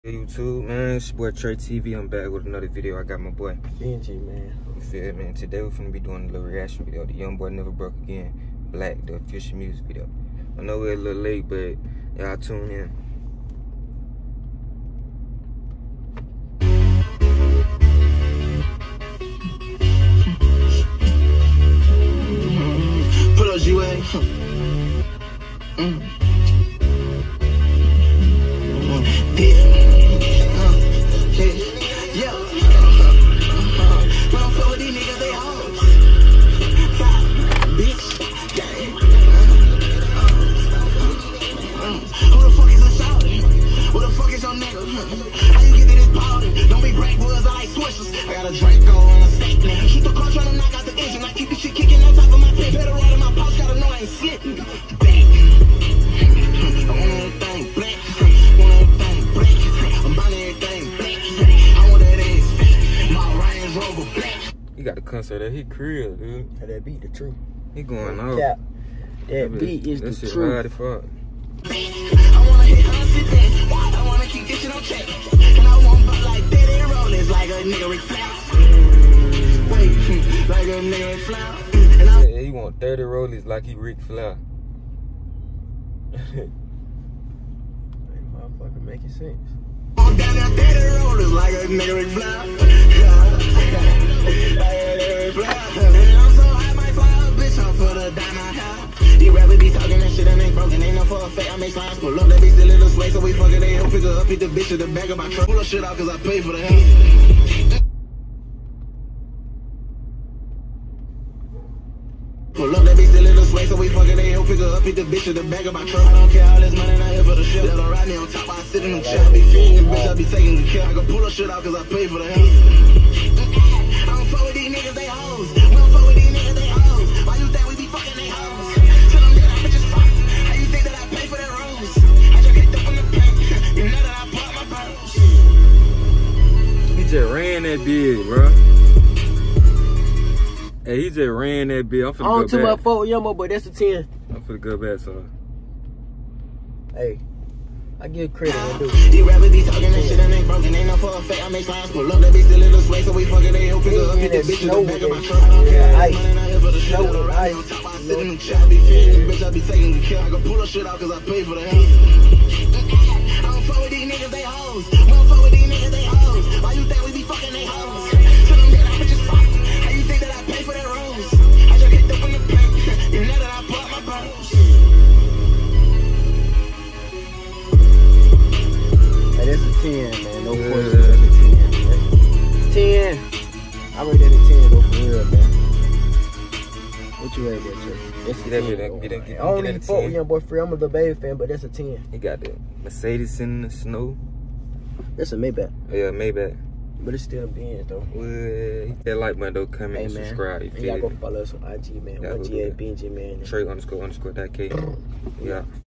Hey YouTube, man, it's your boy Trey TV. I'm back with another video. I got my boy Benji, man. You feel me? Today we're finna be doing a little reaction video. The Young Boy Never Broke Again, Black, the official music video. I know we're a little late, but y'all tune in. Pull up G-Way. How you get to this powder? Don't be breakwoods, I like swishers. I got a Draco on a steak now. Shoot the car trying to knock out the engine. I keep this shit kicking on top of my pit. Better ride in my pouch, gotta know I ain't slipping. Back. I want everything black. Want everything black. I'm buying everything black. I want that ass fat. My Range Rover black. He got the concert at his crib, dude. Yeah, that beat the truth. He going off. Yeah. That beat is the truth. Hard as fuck. I wanna hit her sitting. I wanna keep this shit on check. And I want butt like Daddy Rollins, like a nigga Rick Flair. Wait, like a nigga Rick Flair. And I Yeah, he want 30 rollies like he Ric Flair. That motherfucker making sense. want down there Daddy Rollins, like a nigga Rick Flair. Like a nigga Rick Flair. And I'm so high, might fly a bitch off for the diamond house. These rappers be talking that shit and ain't broken. Ain't no for a fact. I make slimes pull up. That bitch still in the sway, so we fucking they help pick her up. Hit the bitch in the back of my truck. Pull her shit out cause I pay for the house. Pull up, that bitch still in the sway, so we fucking they help pick her up. Hit the bitch in the back of my truck. I don't care all this money not here for the shit. Let her ride me on top, I sit in the chair. I be feeding the bitch, I be taking the care. I can pull her shit out cause I pay for the house. I don't fuck with these niggas, they hoes. We don't fuck with these niggas, they hoes. Why you think we be fucking they hoes? Tell them that I bitches fuck. How you think that I pay for that rose? I just kicked up on the paint. You know that I bought my purse. He just ran that big, bro. Hey, he just ran that big. I'm finna On go to my back. 4 Yumbo, but that's a 10. I'm finna go back, son. Hey, I give credit when I do. These rappers be talking that shit and ain't broken. Ain't no for a fact. I make slimes pull up. That bitch still in the sway, so we fucking they help pick her up. Hit that bitch in the back of my truck. I don't care all this money not here for the shit. Let her ride me on top, I sit in the chair. I be feeding the bitch, I be taking the care. I can pull her shit out cause I pay for the house. I don't fuck with these niggas, they hoes. We don't fuck with these niggas, they hoes. Why you think we be fucking they hoes? Tell them that I bitches fuck. How you think that I pay for that rose? I just kicked up on the paint. You know that I bought my purse. Hey, that's a 10, man. No question, that's a 10. 10. I rate that a 10, though, for real, man. What you rate that, Trey? That's a 10. I don't even fuck with Young Boy Free. I'm a Lil Baby fan, but that's a 10. He got the Mercedes in the snow. That's a Maybach. Yeah, Maybach. But it's still Benz, though. Well, hit that like button, though. Comment and subscribe. You And y'all feel go me? follow us on IG, man. Yeah, 1GA Benji, man. Trey__.k. Yeah.